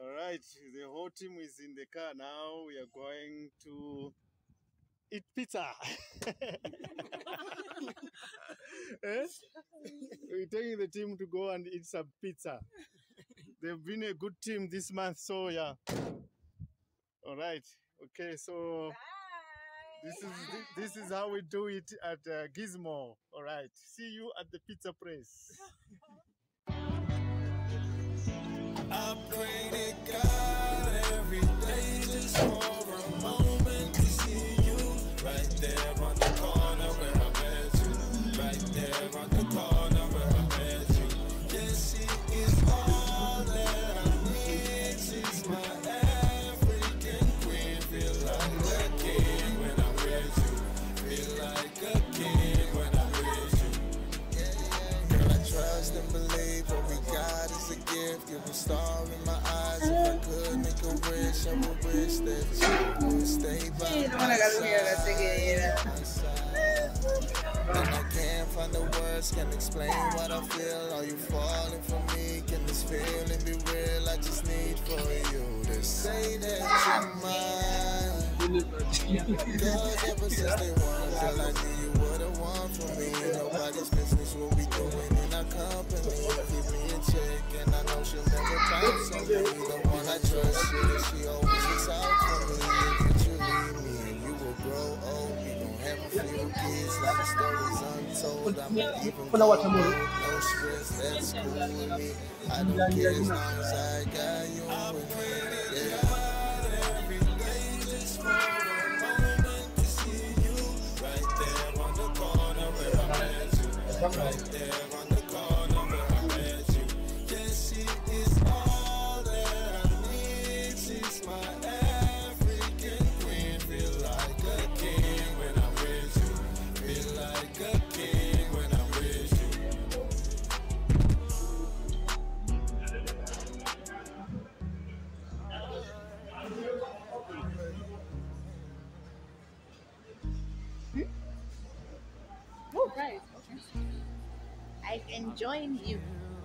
All right, the whole team is in the car now. We are going to eat pizza. Eh? We're taking the team to go and eat some pizza. They've been a good team this month, so yeah. All right. Okay, so this is how we do it at Gizmo. All right. See you at the pizza place. I pray to God every day just for a moment to see you right there on the corner where I met you, right there on the corner where I met you. Yes, she is all that I need. She's my African queen. Feel like a king when I'm with you. Feel like a king when I'm with you. Girl, I trust and believe what we got is a gift. You're a star in my eyes. If I could make a wish, I would wish that you would stay by my side. And I can't find the words, can't explain what I feel. Are you falling for me? Can this feeling be real? I just need for you to say that you're mine. Cause ever since day one, girl, I knew you were the one for me. Nobody's business what we doing in our company. Keep me in check, and I know she'll never bounce on me. The one I trust, she always looks out for me. If you leave me and you will grow old, we gon' have a few kids like the stories untold. I'm even cold, no stress, that's cool with me. I don't care as long as I got you with me. Yeah. Every day just for a moment to see you right there on the corner where I met you, right there on the corner where I met you. Yes, she is all that I need. She's my African queen. Feel like a king when I'm with you. Feel like a king when I'm with you. Oh, right. Okay. I can join you.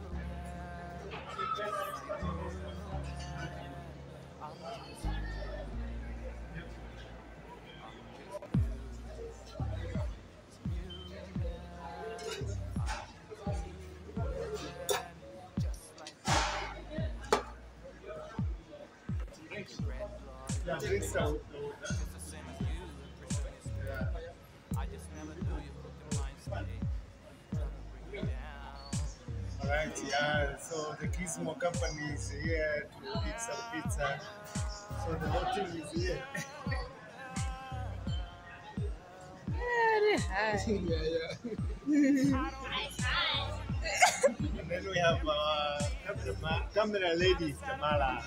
I think so. All right, yeah. So the Gizmo company is here to eat some pizza. So the whole team is here. And then we have camera lady, Tamala.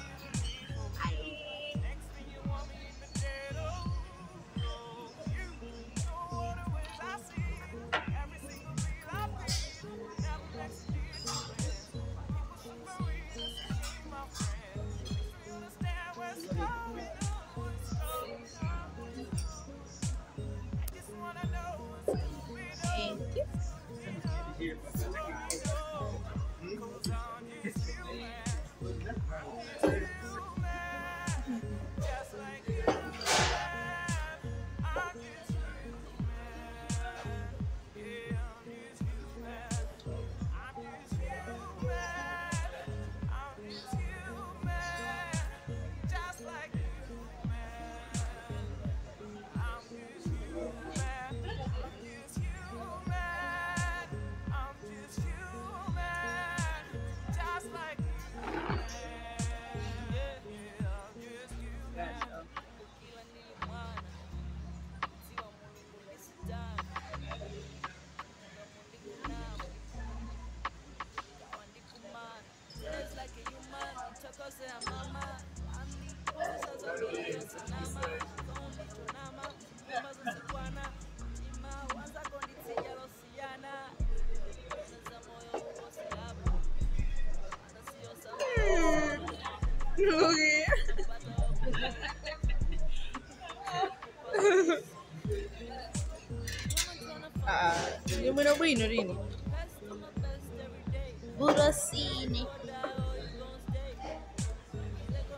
Numero bino rini. Burosini.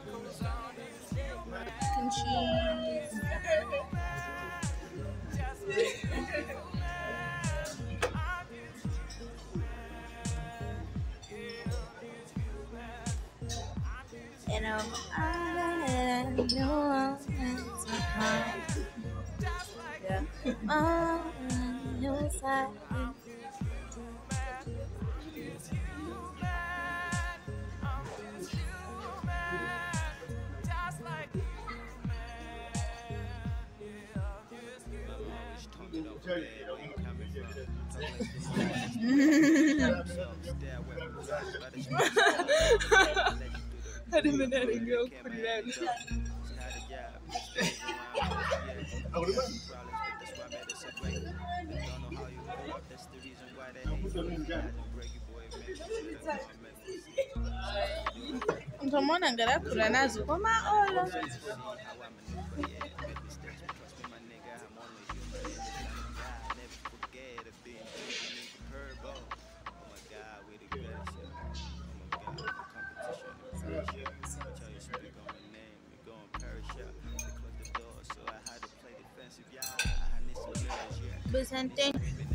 cheese. And I'm Utamwona ngarakura nazo kwa maolo. Besante.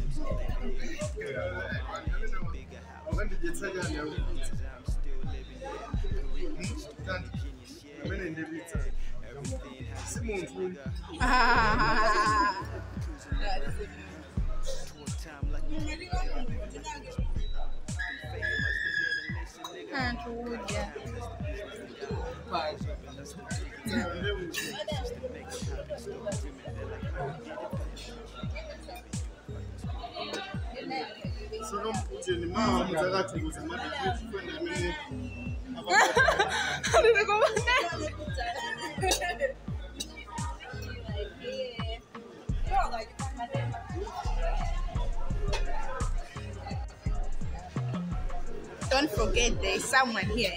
Don't forget there's someone here.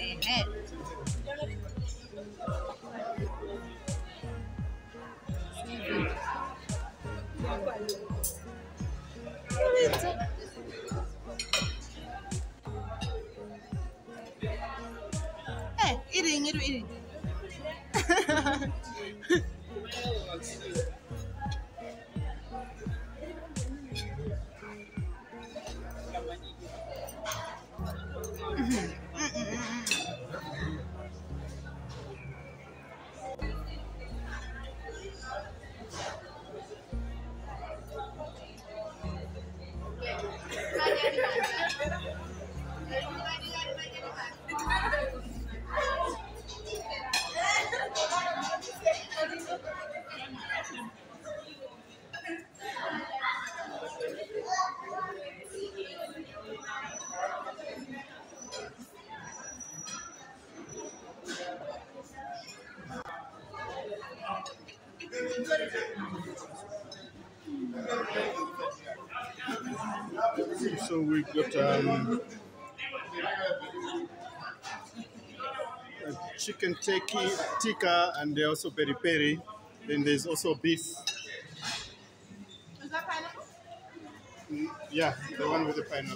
Hey, eating. So we got chicken tikka and also peri peri. Then there's also beef. Is that pineapple? Yeah, the one with the pineapple.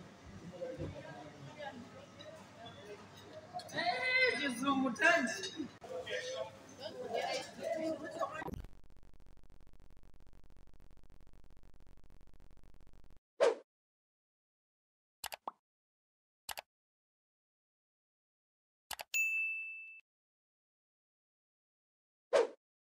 Hey, Jesus,